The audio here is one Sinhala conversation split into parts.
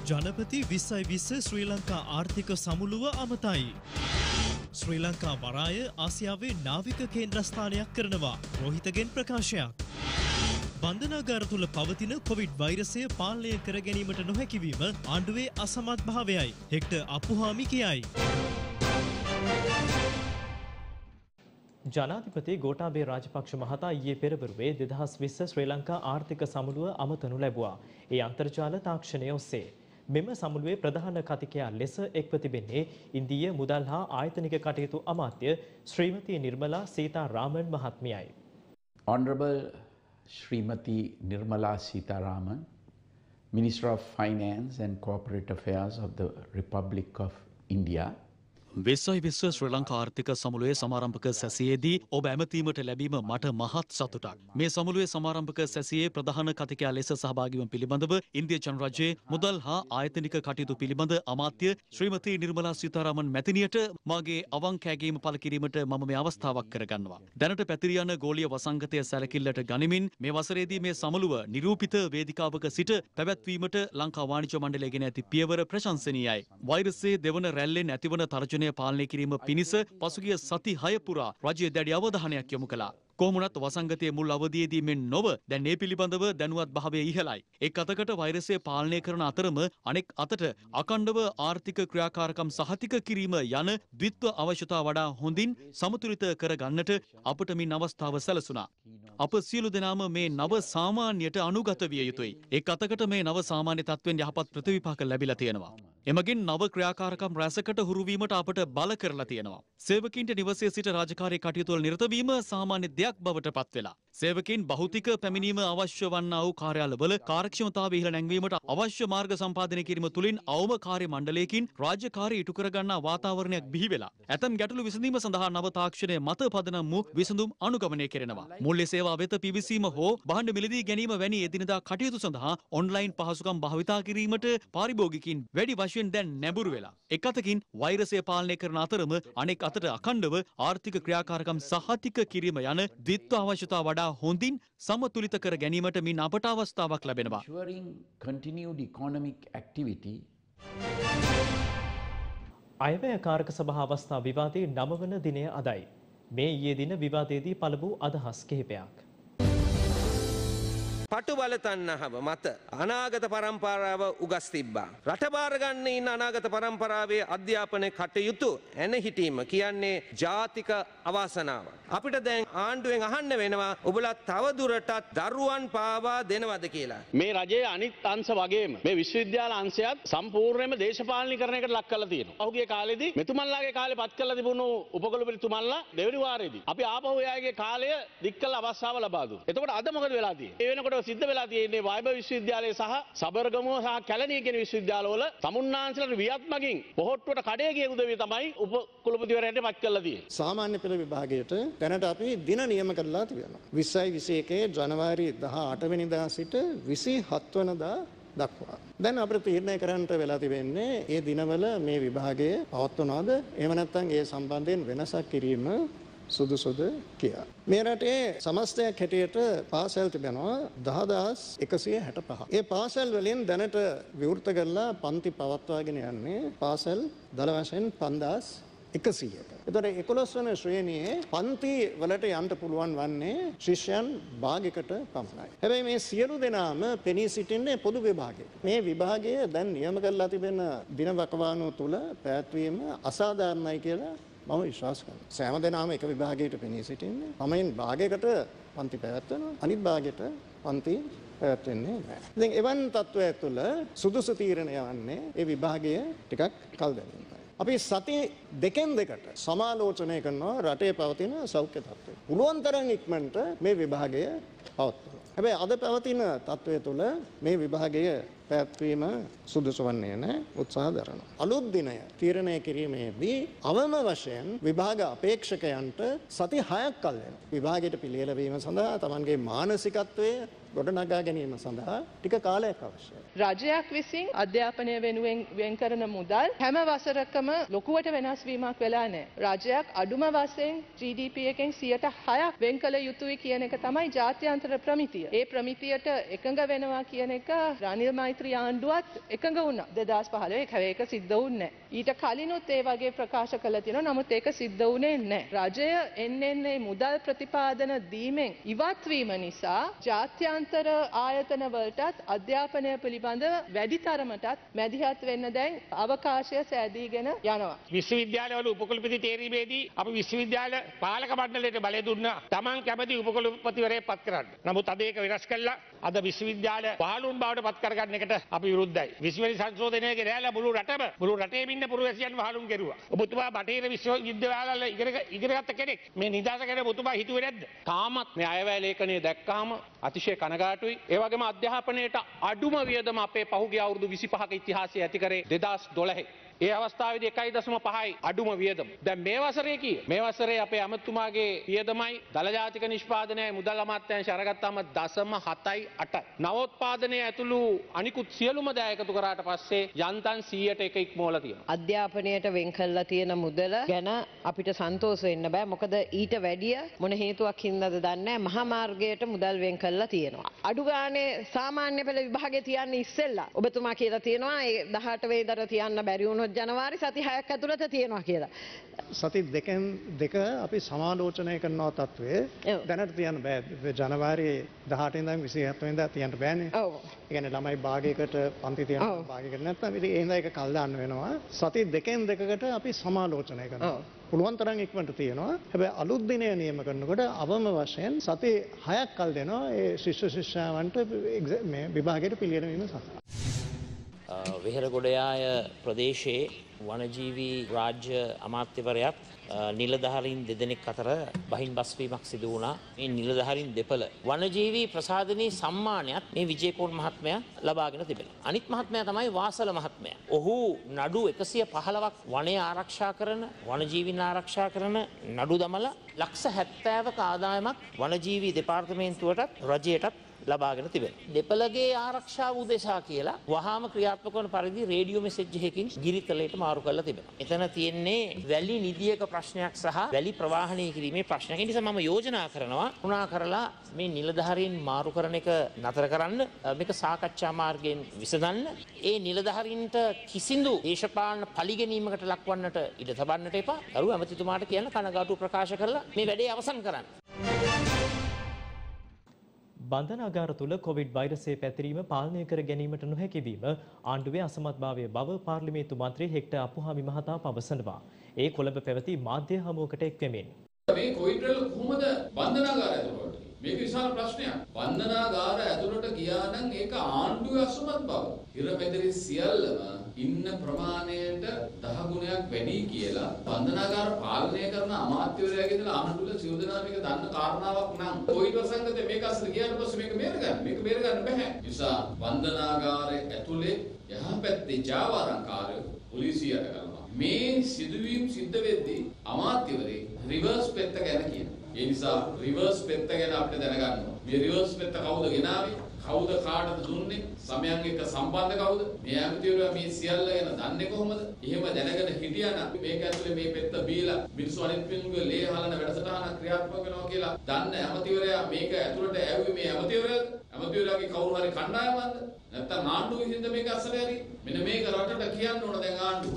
ජනපති 2020 ශ්‍රී ලංකා ආර්ථික සමුළුව අමතයි. ශ්‍රී ලංකා වරාය ආසියාවේ නාවික කේන්ද්‍රස්ථානයක් කරනවා. රෝහිතගෙන් ප්‍රකාශයක්. බන්ධනාගාර තුල පවතින කොවිඩ් වෛරසය පාලනය කර ගැනීමට නොහැකිවීම ආණ්ඩුවේ අසමත් භාවයයි. හෙක්ටර් අපුහාමි කියයි. ජනාධිපති ගෝඨාභය රාජපක්ෂ මහතා ඊයේ පෙරවරුවේ 2020 ශ්‍රී ලංකා ආර්ථික සමුළුව අමතනු ලැබුවා. ඒ අන්තර්ජාල තාක්ෂණය ඔස්සේ මෙම සමුළුවේ ප්‍රධාන කතිකයා ලෙස එක්ව තිබෙන්නේ ඉන්දීය මුදල් හා ආයතනික කටයුතු අමාත්‍ය ශ්‍රීමති Nirmala සීතාරාමන් මහත්මියයි. Honorable Srimati Nirmala Sitharaman, Minister of Finance and Corporate Affairs of the Republic of India. විශ්ව ශ්‍රී ලංකා ආර්ථික සමුළුවේ සමාරම්භක සැසියේදී ඔබ ඇමතීමට ලැබීම මට මහත් සතුටක්. මේ සමුළුවේ සමාරම්භක සැසියේ ප්‍රධාන කතිකයා ලෙස සහභාගී වීම පිළිබඳව ඉන්දියා ජනරාජ්‍යයේ මුදල් හා ආයතනික කටයුතු පිළිබඳ අමාත්‍ය ශ්‍රීමති නිර්මලා සීතාරාමන් මැතිණියට මාගේ අවංක ඇගීම පළ කිරීමට මම මේ අවස්ථාවක් කරගන්නවා. දැනට පැතිරී යන ගෝලීය වසංගතය සැලකිල්ලට ගනිමින් මේ වසරේදී මේ සමුළුව නිරූපිත වේදිකාවක සිට පැවැත්වීමට ලංකා වාණිජ්‍ය මණ්ඩලය ගෙන ඇති පියවර ප්‍රශංසනීයයි. වෛරසයේ දෙවන රැල්ලෙන් ඇතිවන තර්ජනය පාලනය කිරීම පිණිස පසුගිය සති 6 පුරා රජය දැඩි අවධානයක් යොමු කළා. කොහොමුණත් වසංගතයේ මුල් අවධියේදී මෙන් නොව දැන් මේ පිළිබඳව දැනුවත් භාවය ඉහළයි. එක් අතකට වෛරසය පාලනය කරන අතරම අනෙක් අතට අඛණ්ඩව ආර්ථික ක්‍රියාකාරකම් සහතික කිරීම යන ද්විත්ව අවශ්‍යතා වඩා හොඳින් සමතුලිත කර ගන්නට අපට මින් අවස්ථාව සැලසුණා. අප සියලු දෙනාම මේ නව සාමාන්‍යයට අනුගත විය යුතුයි. එක් අතකට මේ නව සාමාන්‍ය තත්ත්වෙන් යහපත් ප්‍රතිවිපාක ලැබිලා තියෙනවා. එමගින් නව ක්‍රියාකාරකම් රැසකට හුරු වීමට අපට බල කරලා තියෙනවා. සේවකීන්ට නිවසේ සිට රාජකාරී කටයුතු වල නිරත වීම සාමාන්‍ය දෙයක් බවට පත් වෙලා. සේවකීන් භෞතික පැමිණීම අවශ්‍ය වන්නා වූ කාර්යාලවල කාර්යක්ෂමතාවය ඉහළ නැංවීමට අවශ්‍ය මාර්ග සම්පාදනය කිරීම තුළින් අවම කාර්ය මණ්ඩලයකින් රාජ්‍යකාරී ඉටු කර ගන්නා වාතාවරණයක් බිහි වෙලා. ඇතම් ගැටලු විසඳීම සඳහා නව තාක්ෂණය මත පදනම් වූ විසඳුම් අනුගමනය කරනවා. මූල්‍ය සේවා වෙත පිවිසීම හෝ භාණ්ඩ මිලදී ගැනීම වැනි එදිනදා කටයුතු සඳහා ඔන්ලයින් පහසුකම් භාවිතා කිරීමට පාරිභෝගිකින් වැඩි වශයෙන් දැන් නැඹුරු වෙලා. එක් අතකින් වෛරසය පාලනය කරන අතරම අනෙක් අතට අඛණ්ඩව ආර්ථික ක්‍රියාකාරකම් සහතික කිරීම යන ද්විත්ව අවශ්‍යතා වඩා හොඳින් සමතුලිත කර ගැනීමට මින් අපට අවස්ථාවක් ලැබෙනවා. Ensuring continued economic activity. අයවැයකාරක සභා අවස්ථා විවාදයේ 9 වන දිනය අදයි. මේ ඊයේ දින විවාදයේදී පළමු අදහස් කිහිපයක්. පටු බල තණ්හාව මත අනාගත පරම්පරාව උගස් තිබ්බා. රට බාර ගන්න ඉන්න අනාගත පරම්පරාවේ අධ්‍යාපන කටයුතු එන හිටීම කියන්නේ ජාතික අවාසනාවක්. අපිට දැන් ආණ්ඩුවෙන් අහන්න වෙනවා ඔබලා තව දුරටත් දරුවන් පාවා දෙනවද කියලා. මේ රජයේ අනිත් අංශ වගේම මේ විශ්වවිද්‍යාල අංශයත් සම්පූර්ණයෙන්ම දේශපාලනීකරණයකට ලක් කරලා තියෙනවා. පහුගිය කාලෙදී මෙතුමන්ලාගේ කාලේ පත් කරලා තිබුණු උපකුලපතිතුමන්ලා දෙවෙනි වාරයේදී අපි ආපහු එයාගේ කාලය දික් කළ අවස්ථාව ලබා දුන්නා. එතකොට අද මොකද වෙලා තියෙන්නේ? ඒ වෙනකොට සිද්ධ වෙලා තියෙන්නේ වයිබර් විශ්වවිද්‍යාලය සහ සබර්ගමුව සහ කැලණිය කියන විශ්වවිද්‍යාලවල තමුන්නාන්සලට වියත් මගින් පොහොට්ටුවට කඩේ ගිය උදවිය තමයි උපකුලපතිවරයාට පත් කරලා තියෙන්නේ. සාමාන්‍ය පෙළ විභාගයට දැනට අපි දින නියම කරලා තිබෙනවා. 20යි 21 ජනවාරි 18 වෙනිදා සිට 27 වෙනිදා දක්වා. දැන් අපිට තීරණය කරන්නට වෙලා තිබෙන්නේ මේ දිනවල මේ විභාගය පවත්වනවද එහෙම නැත්නම් ඒ සම්බන්ධයෙන් වෙනසක් කිරීම සුදුසුද කියා. මේ රටේ සමස්තයක් හැටියට පාසල් තිබෙනවා 10165. ඒ පාසල් වලින් දැනට විවෘත කරලා පන්ති පවත්වාගෙන යන්නේ පාසල් දල වශයෙන් 5100ක. එතකොට 11 වන ශ්‍රේණියේ පන්ති වලට යන්න පුළුවන් වන්නේ ශිෂ්‍යයන් භාගයකට පමණයි. හැබැයි මේ සියලු දෙනාම පෙනී සිටින්නේ පොදු විභාගයක. මේ විභාගය දැන් නියම කරලා තිබෙන දින වකවානුව තුල පැවැත්වීම අසාධාරණයි කියලා මම විශ්වාස කරනවා. සෑම දෙනාම එක විභාගයකට පෙනී සිටින්නේ. මමෙන් භාගයකට පන්ති පැවැත්වනවා. අනිත් භාගයට පන්ති පැවැත්වෙන්නේ නැහැ. ඉතින් එවන් තත්ත්වයක් තුළ සුදුසු තීරණය වන්නේ ඒ විභාගය ටිකක් කල් දැමීමයි. අපි සති දෙකෙන් දෙකට සමාලෝචනය කරනවා රටේ පවතින සෞඛ්‍ය තත්ත්වය. පුළුවන් තරම් ඉක්මනට මේ විභාගය පවත්වනවා. හැබැයි අද පවතින තත්ත්වය තුළ මේ විභාගය පැවැත්වීම සුදුසු වන්නේ නැහැ. උත්සාහ දරනවා. අලුත් දිනය තීරණය කිරීමේදී අවම වශයෙන් විභාග අපේක්ෂකයන්ට සති 6ක් කල් වෙනවා. විභාගයට පිළියෙල වීම සඳහා Tamanගේ මානසිකත්වය ගොඩනගා ගැනීම සඳහා ටික කාලයක් අවශ්‍යයි. රජයක් විසින් අධ්‍යාපනය වෙනුවෙන් වෙන් කරන මුදල් හැම වසරකම ලොකුවට වෙනස් වීමක් වෙලා නැහැ. රජයක් අඩුම වශයෙන් GDP එකෙන් 6% වෙන් කළ යුතුයි කියන එක තමයි ජාත්‍යන්තර ප්‍රමිතිය. ඒ ප්‍රමිතියට එකඟ වෙනවා කියන එක රනිල් මෛත්‍රී ආණ්ඩුවත් එකඟ වුණා 2015 හැබැයි ඒක සිද්ධ වුණේ නැහැ. ඊට කලිනුත් ඒ වගේ ප්‍රකාශ කළා තියෙනවා. නමුත් ඒක සිද්ධ වුණේ නැහැ. රජය එන්නේ මුදල් ප්‍රතිපාදන දීමෙන් ඉවත් වීම නිසා ජාත්‍යන්තර ආයතන වලටත් අධ්‍යාපනය පිළිබඳව වැඩි තරමටත් මැදිහත් වෙන්න දැන් අවකාශය සෑදීගෙන යනවා. විශ්වවිද්‍යාලවල උපකුලපති තේරීමේදී අපි විශ්වවිද්‍යාල පාලක මණ්ඩලයට බලය දුන්නා. Taman කැමති උපකුලපතිවරයෙක් පත් කරන්න. නමුත් අද ඒක වෙනස් කළා. අද විශ්වවිද්‍යාල පහළුන් බවට පත් කරගන්න එකට අපි විරුද්ධයි. විශ්වවිද්‍යාල සංශෝධනයේ ගෙනහැලා මුළු රටේම ඉන්න පුරවැසියන් පහළුන් කෙරුවා. ඔබතුමා බටහිර විශ්වවිද්‍යාලවල ඉගෙන ගත්ත කෙනෙක්. මේ නිදහස ගැන ඔබතුමා හිතුවේ නැද්ද? තාමත් මේ අයවැය ලේඛනය දැක්කාම අතිශය කනගාටුයි. ඒ වගේම අධ්‍යාපනයට අඩුම වියදම අපේ පහුගිය අවුරුදු 25ක ඉතිහාසය ඇති කරේ 2012. ඒ අවස්ථාවේදී 1.5යි අඩුම වියදම. දැන් මේ වසරේ කීය? මේ වසරේ අපේ අමතුමාගේ වියදමයි දල ජාතික නිෂ්පාදනයයි මුදල් අමාත්‍යාංශය අරගත්තාම 0.78යි. නවෝත්පාදනය ඇතුළු අනිකුත් සියලුම දෑ එකතු කරාට පස්සේ යන්තම් 100ට එක ඉක්මවලා තියෙනවා. අධ්‍යාපනයට වෙන් කරලා තියෙන මුදල ගැන අපිට සන්තෝෂ වෙන්න බෑ. මොකද ඊට වැඩිය මොන හේතුවක් හින්දාද දන්නේ නැහැ. මහා මාර්ගයට මුදල් වෙන් කරලා තියෙනවා. අඩු ගානේ සාමාන්‍ය පෙළ විභාගේ තියන්නේ ඉස්සෙල්ලා. ඔබතුමා කියලා තියෙනවා ඒ 18 වේදර තියන්න බැරි වුණොත් ජනවාරි සති 6ක් ඇතුළත තියෙනවා කියලා. සති දෙක අපි සමාලෝචනය කරනවා තත්ත්වයේ දැනට තියන්න බෑ. ජනවාරි 18 ඉඳන් 27 වෙනිදා තියන්න බෑනේ. ඔව්. ඒ කියන්නේ ළමයි භාගයකට පන්ති තියන්න භාගයකට නැත්නම් ඉතින් ඒ හින්දා ඒක කල් දාන්න වෙනවා. සති දෙකකට අපි සමාලෝචනය කරනවා. පුළුවන් තරම් ඉක්මනට තියෙනවා. හැබැයි අලුත් දිනය නියම කරනකොට අවම වශයෙන් සති 6ක් කල් දෙනවා ඒ ශිෂ්‍ය ශිෂ්‍යාවන්ට මේ විභාගයට පිළියෙල වීම සඳහා. වෙහෙරගොඩයාය ප්‍රදේශයේ වනජීවී රාජ්‍ය අමාත්‍යවරයාත් නිලධාරීන් දෙදෙනෙක් අතර බහින් බස්වීමක් සිදු වුණා. මේ නිලධාරීන් දෙපළ වනජීවී ප්‍රසාදනී සම්මානයත් මේ විජේකෝන් මහත්මයා ලබාගෙන තිබෙනවා. අනිත් මහත්මයා තමයි වාසල මහත්මයා. ඔහු නඩු 115ක් වනය ආරක්ෂා කරන වනජීවීන් ආරක්ෂා කරන නඩු දමලා ලක්ෂ 70ක ආදායමක් වනජීවී දෙපාර්තමේන්තුවටත් රජයටත් ලබාගෙන තිබෙනවා. දෙපළගේ ආරක්ෂාව උදෙසා කියලා වහාම ක්‍රියාත්මක වන පරිදි රේඩියෝ මෙසේජ් එකකින් ගිරිතලයට මාරු කරලා තිබෙනවා. එතන තියෙන්නේ වැලි නිදියක ප්‍රශ්නයක් සහ වැලි ප්‍රවාහනය කිරීමේ ප්‍රශ්නයක්. ඒ නිසා මම යෝජනා කරනවා උනා කරලා මේ නිලධාරීන් මාරු කරන එක නතර කරන්න, මේක සාකච්ඡා මාර්ගයෙන් විසඳන්න. ඒ නිලධාරීන්ට කිසිදු දේශපාලන පරිගැනීමකට ලක්වන්නට ඉඩ තබන්නට එපා. අරු ඇමතිතුමාට කියන කනගාටු ප්‍රකාශ කරලා මේ වැඩේ අවසන් කරන්න. බන්ධනාගාර තුළ කොවිඩ් වෛරසය පැතිරීම පාලනය කර ගැනීමට නොහැකි වීම ආණ්ඩුවේ අසමත්භාවය බව පාර්ලිමේන්තු මන්ත්‍රී හෙක්ටර් අපුහාමි මහතා පවසනවා. ඒ කොළඹ පැවති මාධ්‍ය හමුවකට එක්වෙමින්. මේ කොවිඩ් වල කොහොමද බන්ධනාගාර ඇතුළට? මේක විශාල ප්‍රශ්නයක්. බන්ධනාගාර ඇතුළට ගියා නම් ඒක ආණ්ඩුවේ අසමත්භාව. ඉරපෙදරි සියල්ලම ඉන්න ප්‍රමාණයට 10 ගුණයක් වැඩි කියලා බන්ධනාගාර පාලනය කරන අමාත්‍යවරයාගේ ඉඳලා ආණ්ඩුවල සියදෙනා මේක දන්න කාරණාවක් නම් කොවිඩ් වසංගතේ මේක අස්සට ගියාට පස්සේ මේක බේරගන්න බෑ. නිසා බන්ධනාගාරයේ ඇතුලේ යහපැත්තේ ජාවාරම්කාරයෝ පොලිසියට කරනවා. මේ සිදුවීම් සිද්ධ වෙද්දී අමාත්‍යවරේ රිවර්ස් පැත්ත ගැන කියනවා. ඒ නිසා රිවර්ස් පැත්ත ගැන අපිට දැනගන්න ඕනේ. මේ රිවර්ස් පැත්ත කවුද ගෙනාවේ? කවුද කාටද දුන්නේ? සමයන් එක්ක සම්බන්ධ කවුද? මේ ඇමතිවරයා මේ සියල්ල ගැන දන්නේ කොහොමද? එහෙම දැනගෙන හිටියානම් මේක ඇතුලේ මේ පෙත්ත බීලා මිනිස්සු අනිත් මිනිස්සුගේ ලේ හලන වැඩසටහන ක්‍රියාත්මක වෙනවා කියලා දන්න ඇමතිවරයා මේක ඇතුලට ඇව්වේ මේ ඇමතිවරයාද? ඇමතිවරයාගේ කවුරු හරි කණ්ඩායමක්ද? නැත්නම් ආණ්ඩුව විසින්ද මේක අස්සට යරි? මෙන්න මේක රටට කියන්න ඕන දැන් ආණ්ඩුව.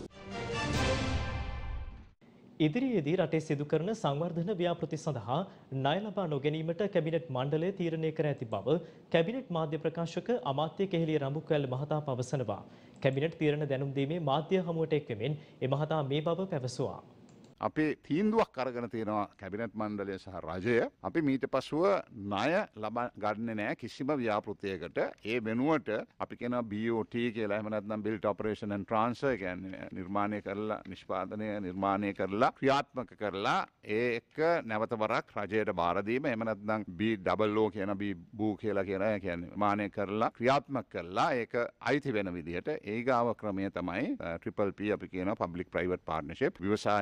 ඉදිරියේදී රටේ සිදු කරන සංවර්ධන ව්‍යාපෘති සඳහා ණය ලබා නොගැනීමට කැබිනට් මණ්ඩලය තීරණය කර ඇති බව කැබිනට් මාධ්‍ය ප්‍රකාශක අමාත්‍ය කෙහෙලිය රඹුකැල්ල මහතා පවසනවා. කැබිනට් තීරණ දැනුම් දීමේ මාධ්‍ය හමුවට එක්වෙමින් ඒ මහතා මේ බව පැවසුවා. අපේ තීන්දුවක් අරගෙන තියෙනවා කැබිනට් මණ්ඩලය සහ රජය. අපි මීට පසුව ණය ලබා ගන්නේ නැහැ කිසිම ව්‍යාපෘතියකට. ඒ වෙනුවට අපි කියනවා BOT කියලා එහෙම නැත්නම් built operation and transfer කියන්නේ නිර්මාණය කරලා නිෂ්පාදනය නිර්මාණය කරලා ක්‍රියාත්මක කරලා ඒක නැවත වරක් රජයට බාර දීම එහෙම නැත්නම් BOO කියන බූ කියලා කියන කියන්නේ නිර්මාණය කරලා ක්‍රියාත්මක කරලා ඒක අයිති වෙන විදිහට ඒගාව ක්‍රමය තමයි PPP අපි කියනවා public private partnership. ව්‍යවසායකයන්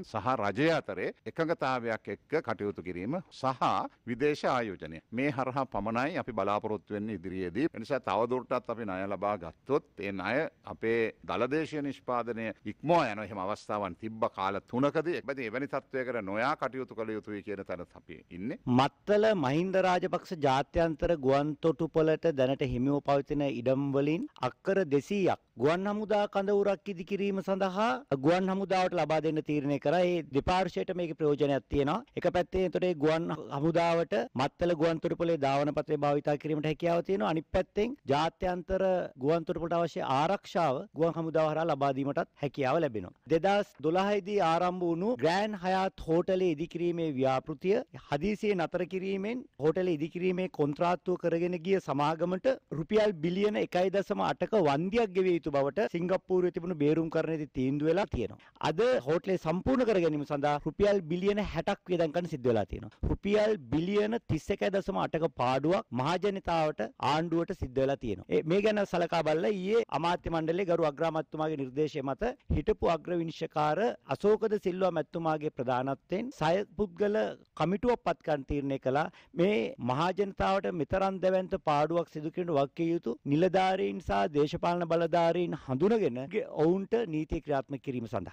සහ රජය අතරේ එකඟතාවයක් එක්ක කටයුතු කිරීම සහ විදේශ ආයෝජනය මේ හරහා පමණයි අපි බලාපොරොත්තු වෙන්නේ ඉදිරියේදී. ඒ නිසා තවදුරටත් අපි ණය ලබා ගත්තොත් ඒ ණය අපේ දලදේශීය නිෂ්පාදනය ඉක්මවා යන එහෙම අවස්ථාවන් තිබ්බ කාල 3කදී එවැනි තත්වයකට නොයා කටයුතු කළ යුතුයි කියන තැනත් අපි ඉන්නේ. මත්තල මහින්ද රාජපක්ෂ ජාත්‍යන්තර ගුවන් තොටුපළට දැනට හිමිව පවතින ඉඩම් වලින් අක්කර 200ක් ගුවන් හමුදා කඳවුරක් ඉදිකිරීම සඳහා ගුවන් හමුදාවට ලබා දෙන්න තීරණය කරා. ඒ දෙපාර්ශ්වයට මේකේ ප්‍රයෝජනයක් තියෙනවා. එක පැත්තේ එතකොට ගුවන් හමුදාවට මත්තල ගුවන් තොටුපළේ ධාවන පත්‍රය භාවිතා කිරීමට හැකියාව තියෙනවා. අනිත් පැත්තෙන් ජාත්‍යන්තර ගුවන් තොටුපළට අවශ්‍ය ආරක්ෂාව ගුවන් හමුදාව හරහා ලබා දීමටත් හැකියාව ලැබෙනවා. 2012 දී ආරම්භ වුණු ග්‍රෑන්ඩ් හයාත් හෝටලේ ඉදිකිරීමේ ව්‍යාපෘතිය හදිසියේ නතර කිරීමෙන් හෝටලේ ඉදිකිරීමේ කොන්ත්‍රාත්තුව කරගෙන ගිය සමාගමට රුපියල් බිලියන 1.8ක වන්දියක් ගෙවිය යුතු බවට සිංගප්පූරුවේ තිබුණු බේරුම් කරණයේදී තීන්දුව වෙලා තියෙනවා. අද හෝටලේ සම්පූර්ණ කර ගැනීම සඳහා රුපියල් බිලියන 60ක් වියදම් කරන්න සිද්ධ වෙලා තියෙනවා. රුපියල් බිලියන 31.8ක පාඩුවක් මහජනතාවට ආණ්ඩුවට සිද්ධ වෙලා තියෙනවා. මේ ගැන සලකා බලලා ඊයේ අමාත්‍ය මණ්ඩලයේ ගරු අග්‍රාමාත්‍යතුමාගේ නිර්දේශය මත හිටපු අග්‍ර විනිශ්චයකාර අශෝකද සිල්වා මැතිතුමාගේ ප්‍රධානත්වයෙන් සය පුද්ගල කමිටුවක් පත් කරන්න තීරණය කළා. මේ මහජනතාවට මෙතරම් දැවැන්ත පාඩුවක් සිදු කිරීම වක්කිය යුතු නිලධාරීන් සහ දේශපාලන බලධාරීන් හඳුනගෙන ඔවුන්ට නීති ක්‍රියාත්මක කිරීම සඳහා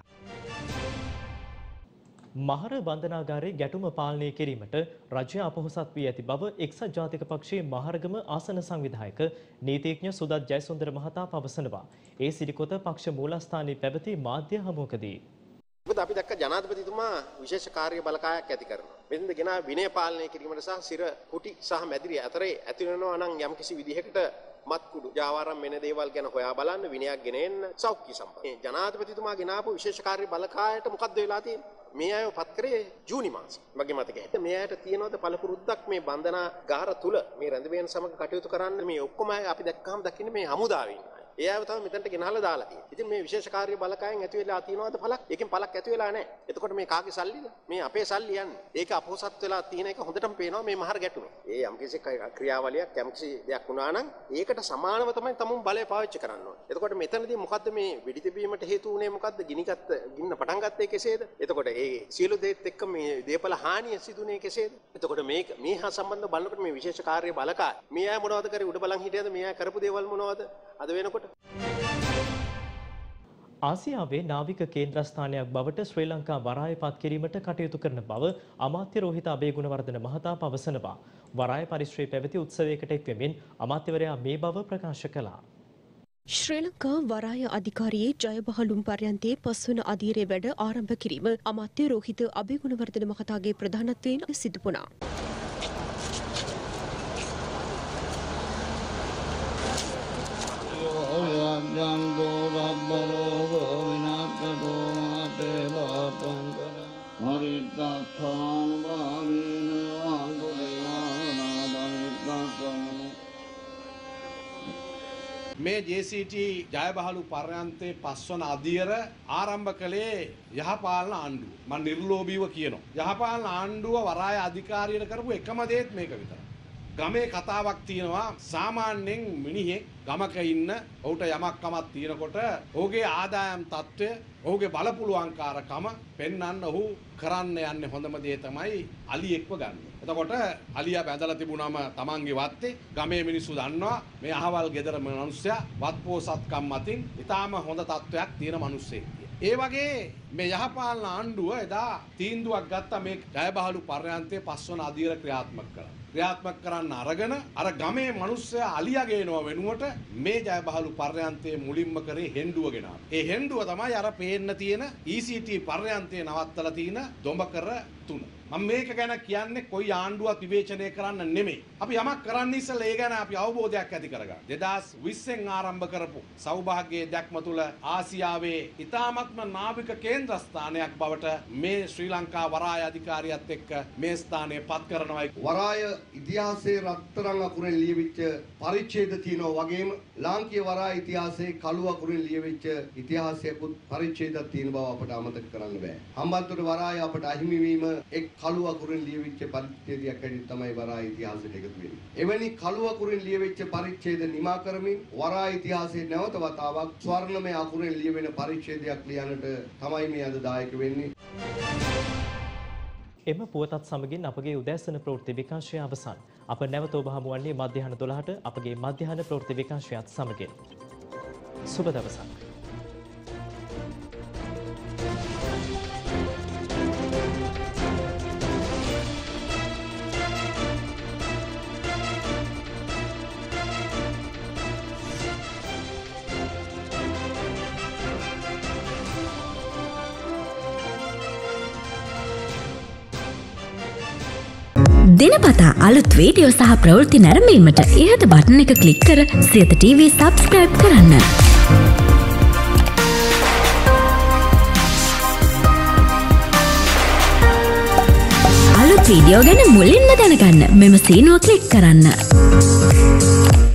මහර බන්ධනාගාරයේ ගැටුම පාලනය කිරීමට රජය අපොහොසත් වී ඇති බව එක්සත් ජාතික පක්ෂයේ මහරගම ආසන සංවිධායක නීතිඥ සුදත් ජයසුන්දර මහතා පවසනවා. ඒ සිරිකොත පක්ෂ මූලස්ථානයේ පැවති මාධ්‍ය හමුවකදී මොකද අපි දැක්ක ජනාධිපතිතුමා විශේෂ කාර්ය බලකායක් ඇති කරනවා. මෙතෙන්ද ගෙනා විනය පාලනය කිරීමට සහ සිර කුටි සහ මැදිරි අතරේ ඇති වෙනවා නම් යම්කිසි විදිහකට මත්කුඩු ජාවාරම් වෙන දේවල් ගැන හොයා බලන්න විනයක් ගෙන එන්න සෞඛ්‍ය සම්පන්න. මේ ජනාධිපතිතුමා ගෙනාපු විශේෂ කාර්ය බලකායට මොකද්ද වෙලා තියෙන්නේ? මේ අයව පත් කරේ ජූනි මාසේ. මගේ මතකයි. මේ අයට තියෙනවද පළපුරුද්දක් මේ බන්ධනාගාර තුල මේ රැඳවීම සමග කටයුතු කරන්න මේ ඔක්කොම අපි දැක්කම දකින්නේ මේ හමුදාවේ ඉන්න අය. ඒ අයව තමයි මෙතනට ගෙනහලා දාලා තියෙන්නේ. ඉතින් මේ විශේෂ කාර්ය බලකායෙන් ඇති වෙලා තියෙනවද පළක්? ඒකෙන් පළක් ඇති වෙලා නැහැ. එතකොට මේ කාගේ සල්ලිද? මේ අපේ සල්ලි යන්නේ. ඒක අපොහසත් වෙලා තියෙන එක හොඳටම පේනවා මේ මහර ගැටුමේ. ඒ යම්කිසි ක්‍රියාවලියක් යම්කිසි දෙයක් වුණා නම් ඒකට සමානව තමයි තමුන් බලය පාවිච්චි කරන්න ඕනේ. එතකොට මෙතනදී මොකද්ද මේ වෙඩි තිබීමට හේතු වුණේ මොකද්ද? ගින්න පටන් ගත්තේ කෙසේද? එතකොට ඒ සියලු දේත් එක්ක මේ දේපල හානිය සිදුනේ කෙසේද? එතකොට මේ හා සම්බන්ධව බලනකොට මේ විශේෂ කාර්ය බලකාය මේ අය මොනවද කරේ? උඩ බලන් හිටියද? මේ අය කරපු දේවල් මොනවද? අද වෙනකොට ආසියාවේ නාවික කේන්ද්‍රස්ථානයක් බවට ශ්‍රී ලංකා වරාය පත් කිරීමට කටයුතු කරන බව අමාත්‍ය රෝහිත අබේගුණවර්ධන මහතා පවසනවා. වරාය පරිශ්‍රයේ පැවති උත්සවයකට එක්වෙමින් අමාත්‍යවරයා මේ බව ප්‍රකාශ කළා. ශ්‍රී ලංකා වරාය අධිකාරියේ ජයබහලුම් පර්යන්තයේ 5 වන අධීරයේ වැඩ ආරම්භ කිරීම අමාත්‍ය රෝහිත අබේගුණවර්ධන මහතාගේ ප්‍රධානත්වයෙන් සිදු වුණා. මේ JCT ජයබහලු පර්යන්තයේ 5 වන අධීර ආරම්භ කළේ යහපාලන ආණ්ඩුව. මම නිර්ලෝභීව කියනවා. යහපාලන ආණ්ඩුව වරාය අධිකාරියට කරපු එකම දේත් මේක විතරයි. ගමේ කතාවක් තියෙනවා සාමාන්‍යයෙන් මිනිහෙක් ගමක ඉන්න ඔහුට යමක් කමක් තියෙනකොට ඔහුගේ ආදායම් තත්ත්වය ඔහුගේ බලපුලුවන්කාරකම පෙන්වන්න ඔහු කරන්න යන්නේ හොඳම දේ තමයි අලියෙක්ව ගන්න. එතකොට අලියා බැඳලා තිබුණාම තමන්ගේ වත්තේ ගමේ මිනිස්සු දන්නවා මේ අහවල් ගෙදර මිනිස්සයා වත්පෝසත්කම් මතින් ඊටාම හොඳ තත්ත්වයක් තියෙන මිනිස්සෙක්. ඒ වගේ මේ යහපාලන ආණ්ඩුව එදා තීන්දුවක් ගත්තා මේ ජයබහලු පර්යන්තයේ 5 වන අධීර ක්‍රියාත්මක කරන්න. ක්‍රියාත්මක කරන්න අරගෙන අර ගමේ මිනිස්සයා අලියා ගේනවා වෙනුවට මේ ජයබහලු පර්යන්තයේ මුලින්ම කරේ හෙන්ඩුව ගෙනාවා. ඒ හෙන්ඩුව තමයි අර පේන්න තියෙන ECT පර්යන්තයේ නවත්තලා තියෙන දොඹකර 3. මම මේක ගැන කියන්නේ කොයි ආණ්ඩුවක් විවේචනය කරන්න නෙමෙයි. අපි යමක් කරන්න ඉස්සෙල්ලා ඒ ගැන අපි අවබෝධයක් ඇති කරගන්න. 2020න් ආරම්භ කරපු සෞභාග්‍යයේ දැක්ම තුල ආසියාවේ ඉතාමත්ම නාවික කේන්ද්‍රස්ථානයක් බවට මේ ශ්‍රී ලංකා වරාය අධිකාරියත් එක්ක මේ ස්ථානය පත් කරනවා. වරාය ඉතිහාසයේ රත්තරන් අකුරෙන් ලියවිච්ච පරිච්ඡේද තියෙනවා වගේම ලාංකීය වරාය ඉතිහාසයේ කළු අකුරෙන් ලියවිච්ච ඉතිහාසයකුත් පරිච්ඡේදයක් තියෙන බව අපට අමතක කරන්න බෑ. හම්බන්තොට වරාය අපට අහිමි වීම එක් කළු අකුරෙන් ලියවිච්ච පරිච්ඡේදයක් හැටියට තමයි වරාය ඉතිහාසයට එකතු වෙන්නේ. එවැනි කළු අකුරෙන් ලියවිච්ච පරිච්ඡේද නිමා කරමින් වරාය ඉතිහාසයේ නැවත වතාවක් ස්වර්ණමය අකුරෙන් ලියවෙන පරිච්ඡේදයක් ලියන්නට තමයි මේ අද දායක වෙන්නේ. එම පුවතත් සමගින් අපගේ උදෑසන ප්‍රවෘත්ති විකාශය අවසන්. අප නැවත ඔබ හමු වන්නේ මධ්‍යහන 12ට අපගේ මධ්‍යහන ප්‍රවෘත්ති විකාශයත් සමගින්. සුබ දවසක්. දිනපතා අලුත් වීඩියෝ සහ ප්‍රවෘත්ති නැරඹීමට ඉහත බටන් එක ක්ලික් කර සියත TV සබ්ස්ක්‍රයිබ් කරන්න. අලුත් වීඩියෝ ගැන මුලින්ම දැනගන්න මෙම සීනුව ක්ලික් කරන්න.